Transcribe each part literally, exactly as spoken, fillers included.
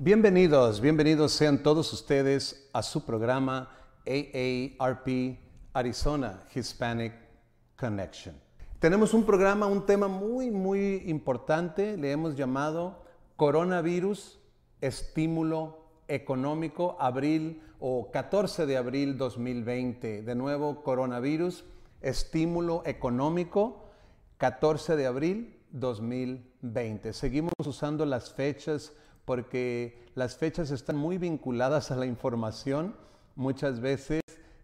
Bienvenidos, bienvenidos sean todos ustedes a su programa A A R P Arizona Hispanic Connection. Tenemos un programa, un tema muy, muy importante, le hemos llamado Coronavirus, Estímulo Económico, abril o catorce de abril dos mil veinte. De nuevo, Coronavirus, Estímulo Económico, catorce de abril dos mil veinte. Seguimos usando las fechas porque las fechas están muy vinculadas a la información. Muchas veces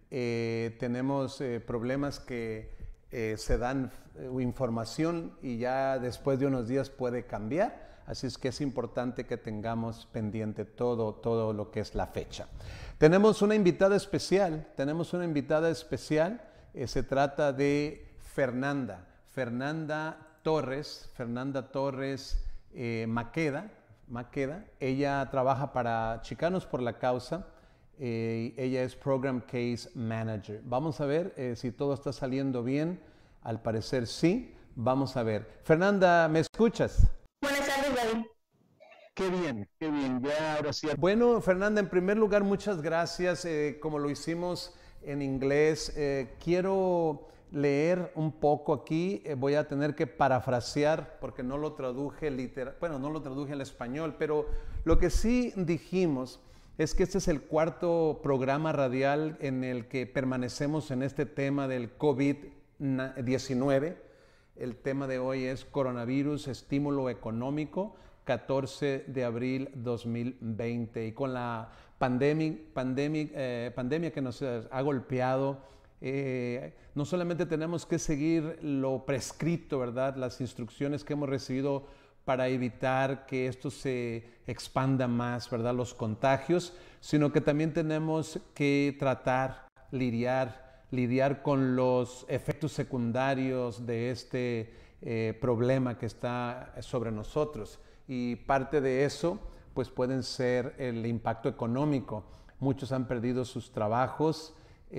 eh, tenemos eh, problemas que eh, se dan eh, información y ya después de unos días puede cambiar. Así es que es importante que tengamos pendiente todo, todo lo que es la fecha. Tenemos una invitada especial, tenemos una invitada especial. Eh, se trata de Fernanda, Fernanda Torres, Fernanda Torres eh, Maqueda. Maqueda. Ella trabaja para Chicanos por la Causa. Eh, ella es Program Case Manager. Vamos a ver eh, si todo está saliendo bien. Al parecer sí. Vamos a ver. Fernanda, ¿me escuchas? Buenas tardes, David. Qué bien, qué bien. Ya, ahora sí. Bueno, Fernanda, en primer lugar, muchas gracias. Eh, como lo hicimos en inglés, eh, quiero leer un poco aquí, eh, voy a tener que parafrasear porque no lo traduje literal, bueno, no lo traduje al español, pero lo que sí dijimos es que este es el cuarto programa radial en el que permanecemos en este tema del COVID diecinueve. El tema de hoy es Coronavirus, Estímulo Económico, catorce de abril dos mil veinte. Y con la pandemia, pandemia, eh, pandemia que nos ha golpeado, Eh, no solamente tenemos que seguir lo prescrito, ¿verdad? Las instrucciones que hemos recibido para evitar que esto se expanda más, ¿verdad? Los contagios, sino que también tenemos que tratar, lidiar, lidiar con los efectos secundarios de este eh, problema que está sobre nosotros. Y parte de eso, pues pueden ser el impacto económico. Muchos han perdido sus trabajos,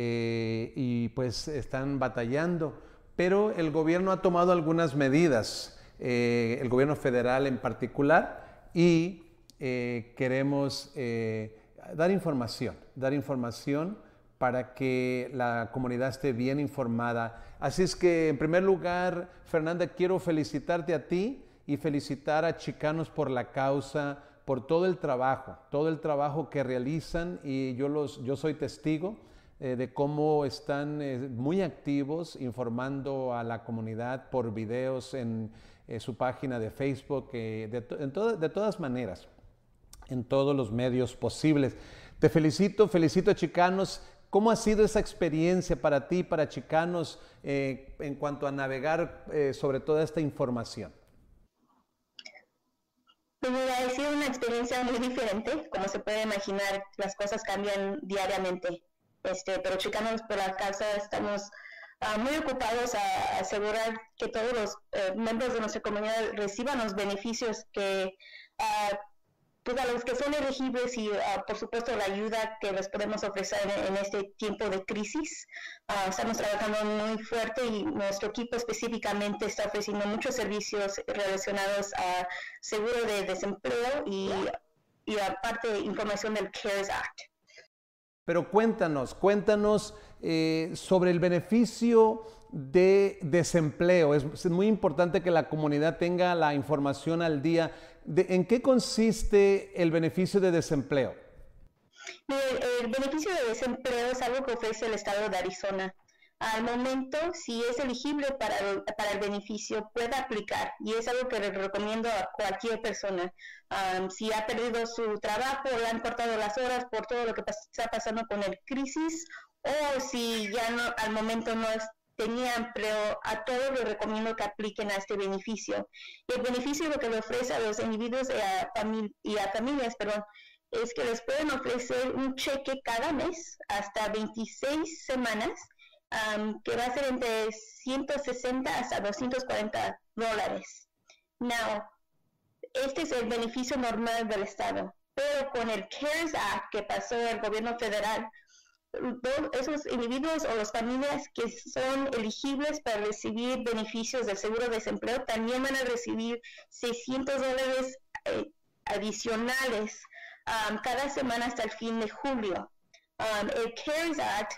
Eh, y pues están batallando, pero el gobierno ha tomado algunas medidas, eh, el gobierno federal en particular, y eh, queremos eh, dar información, dar información para que la comunidad esté bien informada. Así es que, en primer lugar, Fernanda, quiero felicitarte a ti y felicitar a Chicanos por la Causa por todo el trabajo, todo el trabajo que realizan, y yo, los, yo soy testigo Eh, de cómo están eh, muy activos informando a la comunidad por videos en eh, su página de Facebook, eh, de, to en to de todas maneras, en todos los medios posibles. Te felicito, felicito a Chicanos. ¿Cómo ha sido esa experiencia para ti, para Chicanos, eh, en cuanto a navegar eh, sobre toda esta información? Pues mira, ha sido una experiencia muy diferente. Como se puede imaginar, las cosas cambian diariamente. Este, pero Chicanos por la Causa estamos uh, muy ocupados a asegurar que todos los uh, miembros de nuestra comunidad reciban los beneficios que, uh, pues a los que son elegibles y uh, por supuesto la ayuda que les podemos ofrecer en, en este tiempo de crisis. Uh, estamos trabajando muy fuerte y nuestro equipo específicamente está ofreciendo muchos servicios relacionados a seguro de desempleo y, y aparte información del CARES Act. Pero cuéntanos, cuéntanos eh, sobre el beneficio de desempleo. Es, es muy importante que la comunidad tenga la información al día. De, ¿En qué consiste el beneficio de desempleo? El, el beneficio de desempleo es algo que ofrece el estado de Arizona. Al momento, si es elegible para el, para el beneficio, puede aplicar, y es algo que le recomiendo a cualquier persona. Um, si ha perdido su trabajo, le han cortado las horas por todo lo que pas está pasando con el crisis, o si ya no, al momento no es, tenía empleo, a todos les recomiendo que apliquen a este beneficio. Y el beneficio lo que le ofrece a los individuos y a, famili y a familias, perdón, es que les pueden ofrecer un cheque cada mes hasta veintiséis semanas, Um, que va a ser entre ciento sesenta hasta doscientos cuarenta dólares. Now, este es el beneficio normal del Estado, pero con el CARES Act que pasó el gobierno federal, esos individuos o las familias que son elegibles para recibir beneficios del seguro de desempleo también van a recibir seiscientos dólares eh, adicionales um, cada semana hasta el fin de julio. Um, el CARES Act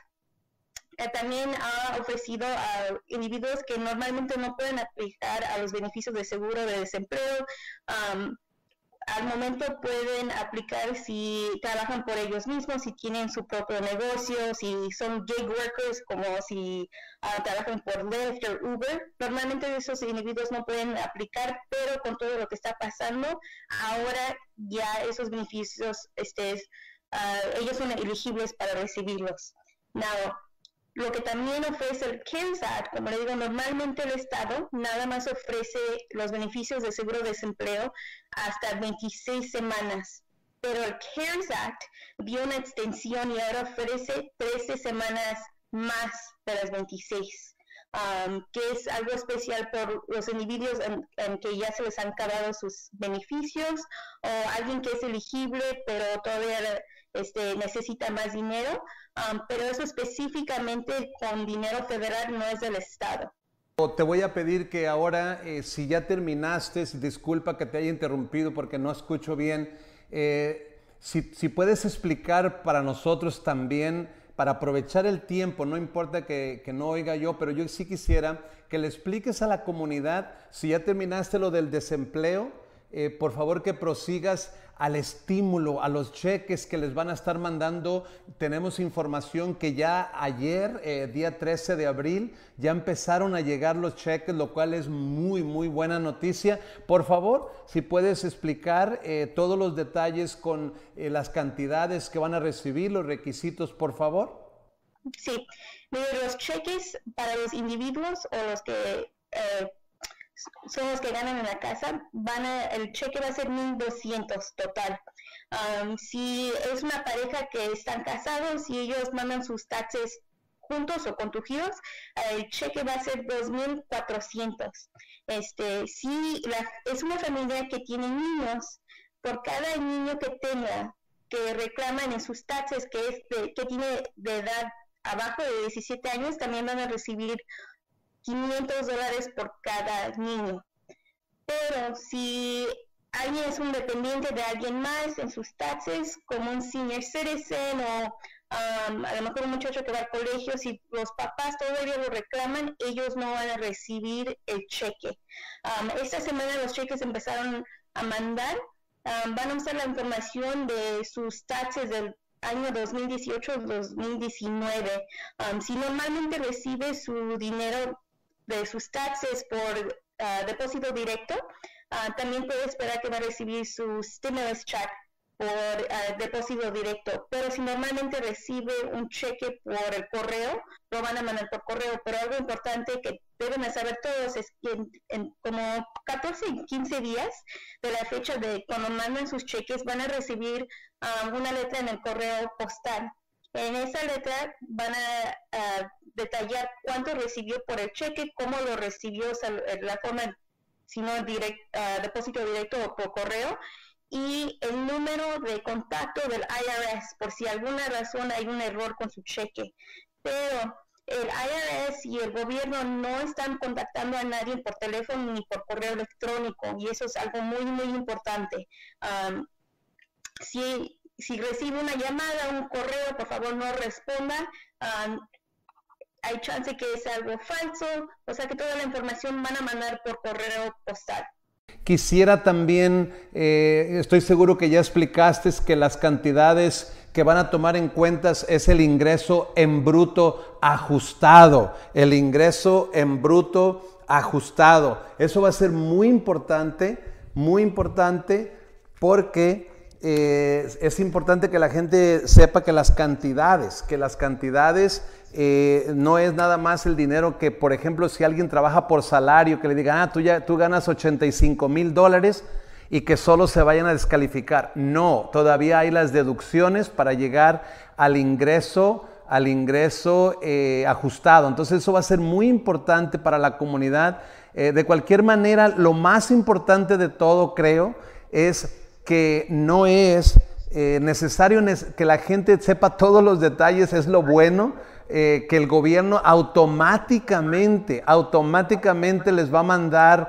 eh, también ha ofrecido a individuos que normalmente no pueden aplicar a los beneficios de seguro de desempleo. Um, al momento pueden aplicar si trabajan por ellos mismos, si tienen su propio negocio, si son gig workers, como si uh, trabajan por Lyft o Uber. Normalmente esos individuos no pueden aplicar, pero con todo lo que está pasando, ahora ya esos beneficios, este, uh, ellos son elegibles para recibirlos. Now, lo que también ofrece el CARES Act, como le digo, normalmente el Estado nada más ofrece los beneficios de seguro de desempleo hasta veintiséis semanas. Pero el CARES Act dio una extensión y ahora ofrece trece semanas más de las veintiséis, um, que es algo especial por los individuos en, en que ya se les han acabado sus beneficios, o alguien que es elegible pero todavía este, necesita más dinero. Um, pero eso específicamente con dinero federal, no es del Estado. Te voy a pedir que ahora, eh, si ya terminaste, disculpa que te haya interrumpido porque no escucho bien, eh, si, si puedes explicar para nosotros también, para aprovechar el tiempo, no importa que, que no oiga yo, pero yo sí quisiera que le expliques a la comunidad, si ya terminaste lo del desempleo, eh, por favor que prosigas al estímulo, a los cheques que les van a estar mandando. Tenemos información que ya ayer, eh, día trece de abril, ya empezaron a llegar los cheques, lo cual es muy, muy buena noticia. Por favor, si puedes explicar eh, todos los detalles con eh, las cantidades que van a recibir, los requisitos, por favor. Sí, mire, los cheques para los individuos o los que... Eh, son los que ganan en la casa, van a, el cheque va a ser mil doscientos total. Um, si es una pareja que están casados y ellos mandan sus taxes juntos o contugidos, el cheque va a ser dos mil cuatrocientos. Este, si la, es una familia que tiene niños, por cada niño que tenga que reclaman en sus taxes que, es de, que tiene de edad abajo de diecisiete años, también van a recibir quinientos dólares por cada niño. Pero si alguien es un dependiente de alguien más en sus taxes, como un senior citizen o um, a lo mejor un muchacho que va al colegio, si los papás todavía lo reclaman, ellos no van a recibir el cheque. Um, esta semana los cheques empezaron a mandar, um, van a usar la información de sus taxes del año dos mil dieciocho dos mil diecinueve. Um, si normalmente recibe su dinero de sus taxes por uh, depósito directo, uh, también puede esperar que va a recibir su stimulus check por uh, depósito directo. Pero si normalmente recibe un cheque por el correo, lo van a mandar por correo. Pero algo importante que deben saber todos es que en, en como catorce y quince días de la fecha de cuando mandan sus cheques, van a recibir um, una letra en el correo postal. En esa letra van a, a detallar cuánto recibió por el cheque, cómo lo recibió, o sea, la forma, si no direct, uh, depósito directo o por correo, y el número de contacto del I R S, por si alguna razón hay un error con su cheque. Pero el I R S y el gobierno no están contactando a nadie por teléfono ni por correo electrónico, y eso es algo muy, muy importante. Um, si Si recibe una llamada o un correo, por favor no responda. Um, hay chance que es algo falso, o sea que toda la información van a mandar por correo postal. Quisiera también, eh, estoy seguro que ya explicaste que las cantidades que van a tomar en cuenta es el ingreso en bruto ajustado, el ingreso en bruto ajustado. Eso va a ser muy importante, muy importante porque Eh, es importante que la gente sepa que las cantidades, que las cantidades eh, no es nada más el dinero que, por ejemplo, si alguien trabaja por salario, que le digan, ah, tú, ya, tú ganas ochenta y cinco mil dólares y que solo se vayan a descalificar. No, todavía hay las deducciones para llegar al ingreso, al ingreso eh, ajustado. Entonces eso va a ser muy importante para la comunidad. Eh, de cualquier manera, lo más importante de todo, creo, es que no es eh, necesario que la gente sepa todos los detalles, es lo bueno, eh, que el gobierno automáticamente, automáticamente les va a mandar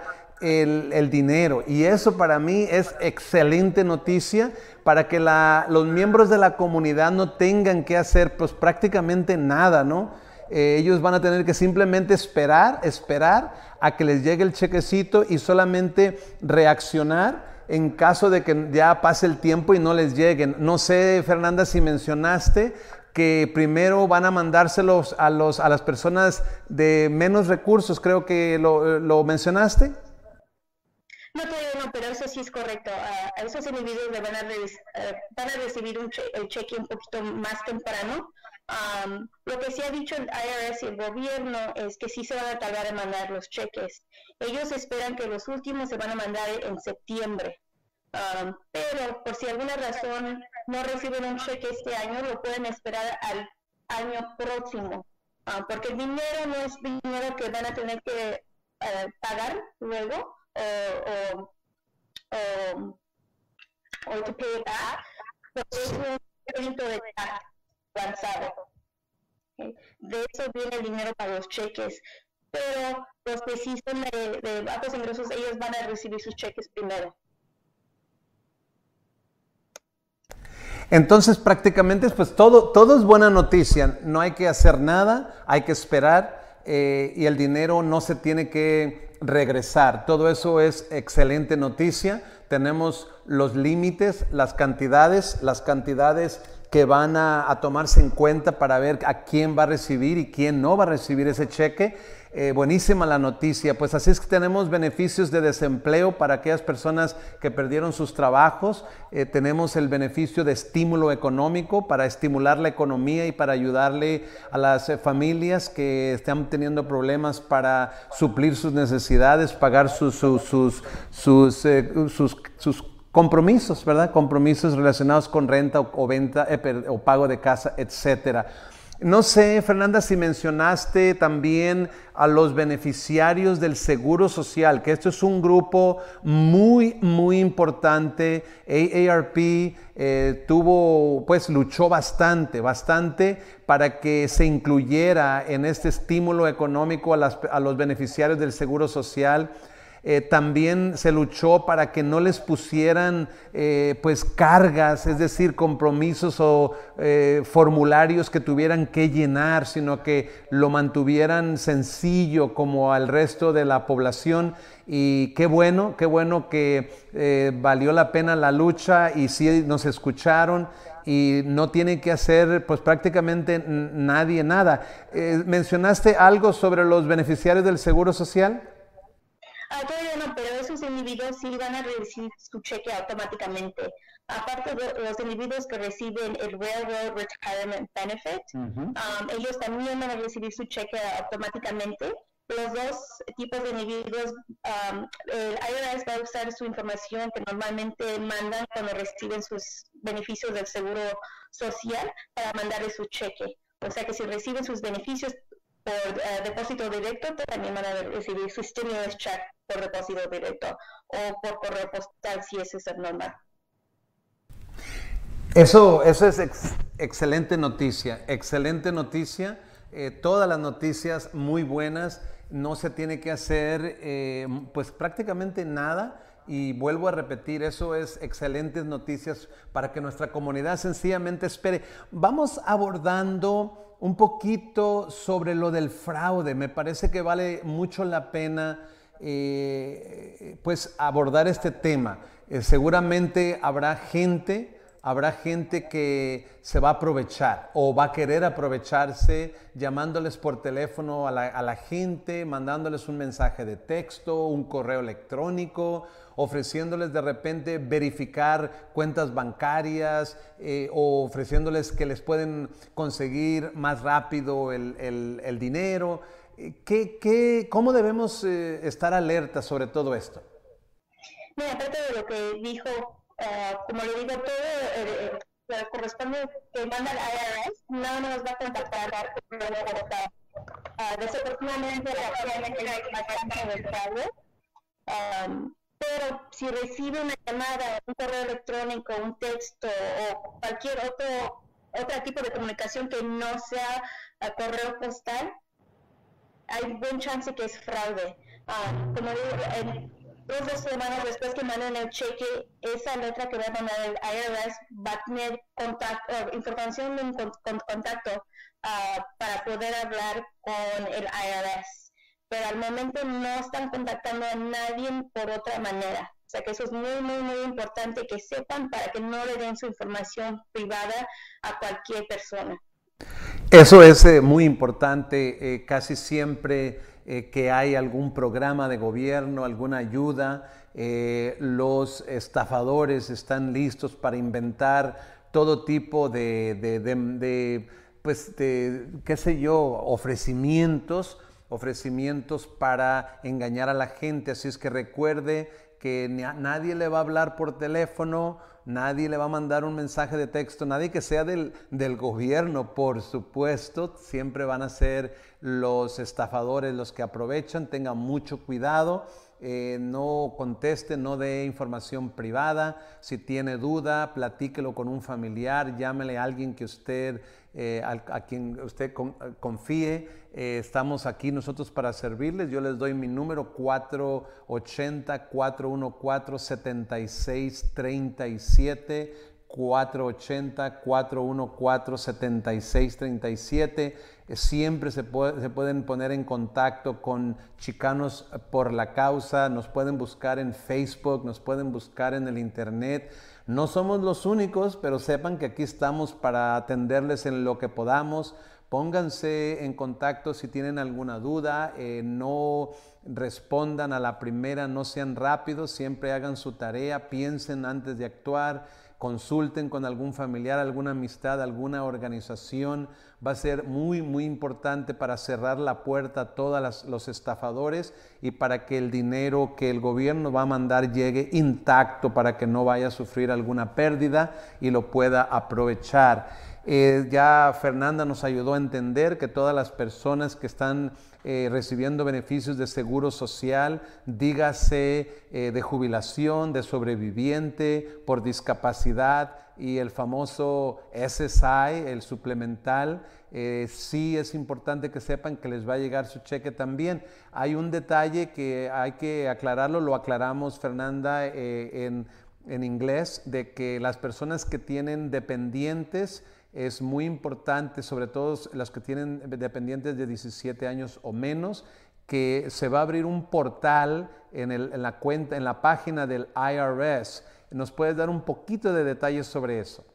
el, el dinero. Y eso para mí es excelente noticia para que la, los miembros de la comunidad no tengan que hacer pues prácticamente nada, ¿no? Eh, ellos van a tener que simplemente esperar, esperar a que les llegue el chequecito y solamente reaccionar en caso de que ya pase el tiempo y no les lleguen. No sé, Fernanda, si mencionaste que primero van a mandárselos a, los, a las personas de menos recursos, creo que lo, lo mencionaste. No, todavía no, pero eso sí es correcto. Uh, a esos individuos le van a, re uh, van a recibir un che el cheque un poquito más temprano. Um, lo que sí ha dicho el I R S y el gobierno es que sí se van a tardar en mandar los cheques. Ellos esperan que los últimos se van a mandar en septiembre. Um, pero por si alguna razón no reciben un cheque este año, lo pueden esperar al año próximo. Uh, porque el dinero no es dinero que van a tener que uh, pagar luego o, o, o, o to pay it back, porque es un crédito de tax avanzado. ¿Okay? De eso viene el dinero para los cheques, pero los que sí son de, de bajos ingresos, ellos van a recibir sus cheques primero. Entonces prácticamente pues todo, todo es buena noticia, no hay que hacer nada, hay que esperar eh, y el dinero no se tiene que regresar. Todo eso es excelente noticia. Tenemos los límites, las cantidades, las cantidades que van a, a tomarse en cuenta para ver a quién va a recibir y quién no va a recibir ese cheque. Eh, buenísima la noticia. Pues así es que tenemos beneficios de desempleo para aquellas personas que perdieron sus trabajos. Eh, tenemos el beneficio de estímulo económico para estimular la economía y para ayudarle a las eh, familias que están teniendo problemas para suplir sus necesidades, pagar sus, sus, sus, sus, eh, sus, sus compromisos, ¿verdad? Compromisos relacionados con renta o, o venta eh, o pago de casa, etcétera. No sé, Fernanda, si mencionaste también a los beneficiarios del Seguro Social, que esto es un grupo muy, muy importante. A A R P eh, tuvo, pues luchó bastante, bastante para que se incluyera en este estímulo económico a, las, a los beneficiarios del Seguro Social. Eh, también se luchó para que no les pusieran eh, pues cargas, es decir, compromisos o eh, formularios que tuvieran que llenar, sino que lo mantuvieran sencillo como al resto de la población. Y qué bueno, qué bueno que eh, valió la pena la lucha y sí nos escucharon y no tiene que hacer pues prácticamente nadie nada. Eh, ¿mencionaste algo sobre los beneficiarios del Seguro Social? Ah, todavía no, pero esos individuos sí van a recibir su cheque automáticamente. Aparte de los individuos que reciben el Railroad Retirement Benefit, uh-huh. um, ellos también van a recibir su cheque automáticamente. Los dos tipos de individuos, um, el I R S va a usar su información que normalmente mandan cuando reciben sus beneficios del Seguro Social para mandarles su cheque. O sea que si reciben sus beneficios por uh, depósito directo, también van a recibir su stimulus check por depósito directo o por correo postal si eso es normal. Eso, eso es ex, excelente noticia, excelente noticia. Eh, todas las noticias muy buenas, no se tiene que hacer eh, pues prácticamente nada. Y vuelvo a repetir, eso es excelentes noticias para que nuestra comunidad sencillamente espere. Vamos abordando un poquito sobre lo del fraude. Me parece que vale mucho la pena eh, pues abordar este tema. Eh, seguramente habrá gente, habrá gente que se va a aprovechar o va a querer aprovecharse llamándoles por teléfono a la, a la gente, mandándoles un mensaje de texto, un correo electrónico, ofreciéndoles de repente verificar cuentas bancarias eh, o ofreciéndoles que les pueden conseguir más rápido el, el, el dinero. ¿Qué, qué, ¿Cómo debemos eh, estar alerta sobre todo esto? Mira, aparte de lo que dijo, uh, como le digo, todo eh, eh, corresponde que manda el I R S, no nos va a contactar por uh, desafortunadamente actualmente hay bastante del fraude. Um, Pero si recibe una llamada, un correo electrónico, un texto o cualquier otro, otro tipo de comunicación que no sea uh, correo postal, hay buen chance que es fraude. Uh, como digo, en, dos o tres semanas después que manden el cheque, esa letra que va a mandar el I R S va a tener contacto, uh, información de con, con, contacto uh, para poder hablar con el I R S. Pero al momento no están contactando a nadie por otra manera. O sea que eso es muy, muy, muy importante que sepan para que no le den su información privada a cualquier persona. Eso es eh, muy importante. Eh, casi siempre eh, que hay algún programa de gobierno, alguna ayuda, eh, los estafadores están listos para inventar todo tipo de, de, de, de, pues de, qué sé yo, ofrecimientos, ofrecimientos para engañar a la gente. Así es que recuerde que nadie le va a hablar por teléfono, nadie le va a mandar un mensaje de texto, nadie que sea del, del gobierno, por supuesto. Siempre van a ser los estafadores los que aprovechan. Tengan mucho cuidado, eh, no conteste, no dé información privada. Si tiene duda, platíquelo con un familiar, llámele a alguien que usted, eh, a, a quien usted con, confíe. Eh, estamos aquí nosotros para servirles. Yo les doy mi número cuatro ochenta, cuatro uno cuatro, siete seis tres siete, cuatro ochenta, cuatro uno cuatro, siete seis tres siete. Eh, siempre se, puede, se pueden poner en contacto con Chicanos por la Causa. Nos pueden buscar en Facebook, nos pueden buscar en el internet. No somos los únicos, pero sepan que aquí estamos para atenderles en lo que podamos. Pónganse en contacto si tienen alguna duda, eh, no respondan a la primera, no sean rápidos, siempre hagan su tarea, piensen antes de actuar, consulten con algún familiar, alguna amistad, alguna organización. Va a ser muy, muy importante para cerrar la puerta a todos los estafadores y para que el dinero que el gobierno va a mandar llegue intacto, para que no vaya a sufrir alguna pérdida y lo pueda aprovechar. Eh, ya Fernanda nos ayudó a entender que todas las personas que están eh, recibiendo beneficios de seguro social, dígase eh, de jubilación, de sobreviviente, por discapacidad y el famoso S S I, el suplemental, eh, sí es importante que sepan que les va a llegar su cheque también. Hay un detalle que hay que aclararlo, lo aclaramos Fernanda eh, en, en inglés, de que las personas que tienen dependientes, es muy importante, sobre todo los que tienen dependientes de diecisiete años o menos, que se va a abrir un portal en, el, en la cuenta, en la página del I R S. ¿Nos puedes dar un poquito de detalles sobre eso?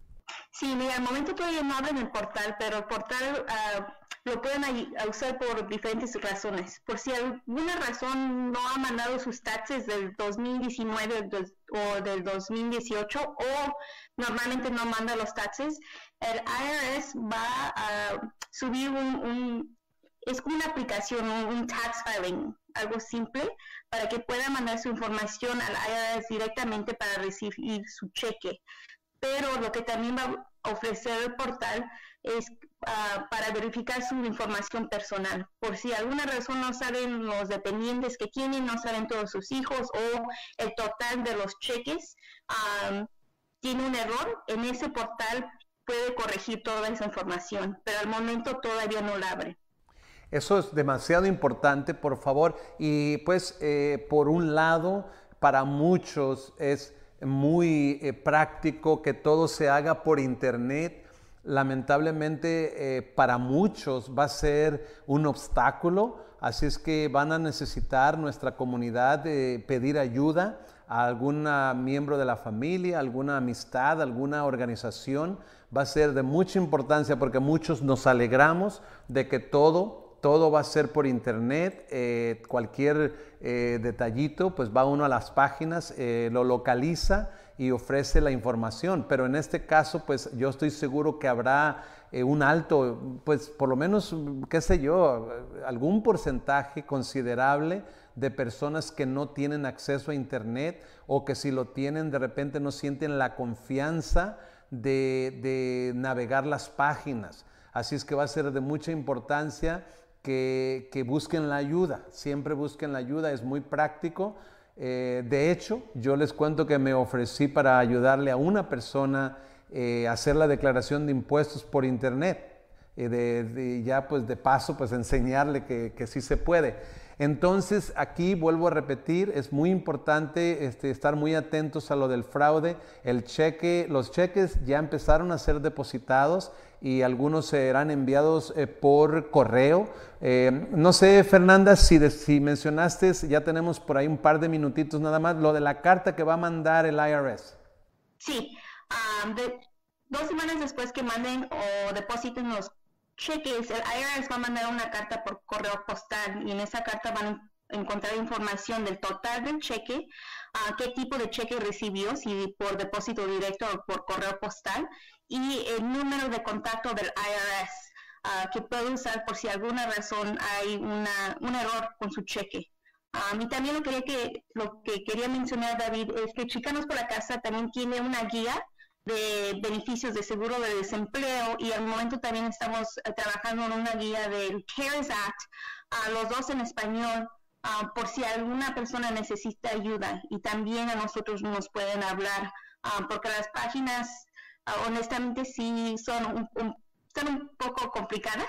Sí, mira, al momento todavía no abren el portal, pero el portal uh, lo pueden usar por diferentes razones. Por si alguna razón no ha mandado sus taxes del dos mil diecinueve o del dos mil dieciocho, o normalmente no manda los taxes, el I R S va a subir un, un es como una aplicación, un, un tax filing, algo simple, para que pueda mandar su información al I R S directamente para recibir su cheque. Pero lo que también va a ofrecer el portal es uh, para verificar su información personal. Por si alguna razón no saben los dependientes que tienen, no saben todos sus hijos o el total de los cheques, um, tiene un error, en ese portal puede corregir toda esa información, pero al momento todavía no la abre. Eso es demasiado importante, por favor. Y pues, eh, por un lado, para muchos es muy eh, práctico que todo se haga por internet. Lamentablemente, eh, para muchos va a ser un obstáculo, así es que van a necesitar nuestra comunidad de pedir ayuda a algún miembro de la familia, alguna amistad, alguna organización. Va a ser de mucha importancia porque muchos nos alegramos de que todo Todo va a ser por internet, eh, cualquier eh, detallito, pues va uno a las páginas, eh, lo localiza y ofrece la información. Pero en este caso, pues yo estoy seguro que habrá eh, un alto, pues por lo menos, qué sé yo, algún porcentaje considerable de personas que no tienen acceso a internet, o que si lo tienen de repente no sienten la confianza de, de navegar las páginas. Así es que va a ser de mucha importancia Que, que busquen la ayuda, siempre busquen la ayuda, es muy práctico. Eh, de hecho, yo les cuento que me ofrecí para ayudarle a una persona eh, a hacer la declaración de impuestos por internet. eh, de, de ya pues de paso pues enseñarle que, que sí se puede. Entonces aquí vuelvo a repetir, es muy importante este, estar muy atentos a lo del fraude. El cheque, los cheques ya empezaron a ser depositados y algunos serán enviados eh, por correo. Eh, no sé, Fernanda, si, de, si mencionaste, ya tenemos por ahí un par de minutitos nada más, lo de la carta que va a mandar el I R S. Sí, um, de, dos semanas después que manden o depositen los cheques, el I R S va a mandar una carta por correo postal y en esa carta van a encontrar información del total del cheque, uh, qué tipo de cheque recibió, si por depósito directo o por correo postal, y el número de contacto del I R S uh, que puede usar por si alguna razón hay una, un error con su cheque. Um, y también lo, quería que, lo que quería mencionar, David, es que Chicanos por la Casa también tiene una guía de beneficios de seguro de desempleo y al momento también estamos uh, trabajando en una guía del CARES Act, uh, los dos en español, uh, por si alguna persona necesita ayuda y también a nosotros nos pueden hablar, uh, porque las páginas uh, honestamente sí son un, un, son un poco complicadas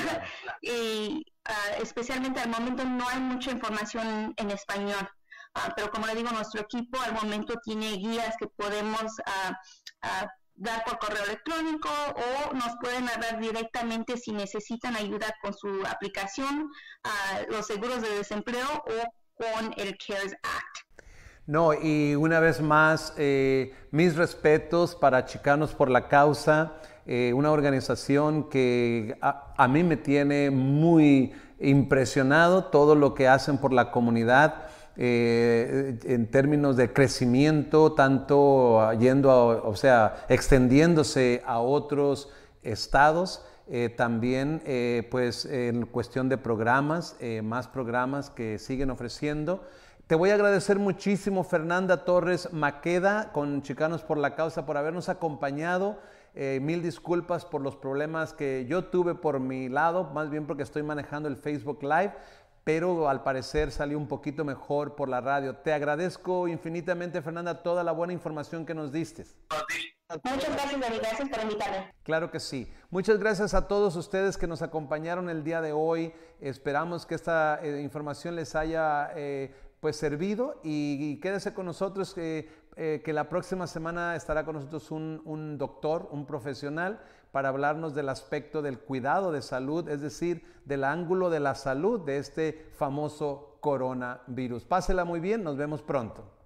y uh, especialmente al momento no hay mucha información en español. Uh, pero como le digo, nuestro equipo al momento tiene guías que podemos uh, uh, dar por correo electrónico o nos pueden hablar directamente si necesitan ayuda con su aplicación, uh, los seguros de desempleo o con el CARES Act. No, y una vez más, eh, mis respetos para Chicanos por la Causa, eh, una organización que a, a mí me tiene muy impresionado todo lo que hacen por la comunidad. Eh, en términos de crecimiento, tanto yendo, a, o sea, extendiéndose a otros estados, eh, también eh, pues en cuestión de programas, eh, más programas que siguen ofreciendo. Te voy a agradecer muchísimo, Fernanda Torres Maqueda, con Chicanos por la Causa, por habernos acompañado. Eh, mil disculpas por los problemas que yo tuve por mi lado, más bien porque estoy manejando el Facebook Live, pero al parecer salió un poquito mejor por la radio. Te agradezco infinitamente, Fernanda, toda la buena información que nos diste. Muchas gracias, David. Gracias por invitarme. Claro que sí. Muchas gracias a todos ustedes que nos acompañaron el día de hoy. Esperamos que esta eh, información les haya eh, pues servido y, y quédese con nosotros eh, eh, que la próxima semana estará con nosotros un, un doctor, un profesional, para hablarnos del aspecto del cuidado de salud, es decir, del ángulo de la salud de este famoso coronavirus. Pásela muy bien, nos vemos pronto.